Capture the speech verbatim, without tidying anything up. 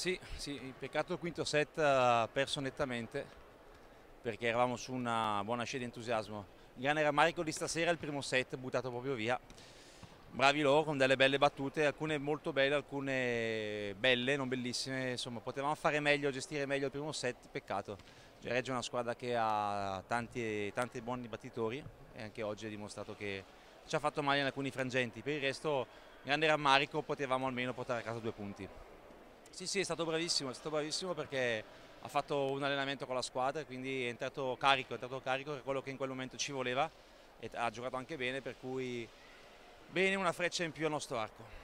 Sì, sì, peccato il quinto set eh, perso nettamente perché eravamo su una buona scia di entusiasmo. Il grande rammarico di stasera è il primo set buttato proprio via. Bravi loro con delle belle battute, alcune molto belle, alcune belle, non bellissime, insomma potevamo fare meglio, gestire meglio il primo set, peccato. Reggio è una squadra che ha tanti, tanti buoni battitori e anche oggi ha dimostrato che ci ha fatto male in alcuni frangenti, per il resto grande rammarico, potevamo almeno portare a casa due punti. Sì, sì, è stato bravissimo, è stato bravissimo perché ha fatto un allenamento con la squadra, quindi è entrato carico, è entrato carico, che è quello che in quel momento ci voleva e ha giocato anche bene, per cui bene, una freccia in più al nostro arco.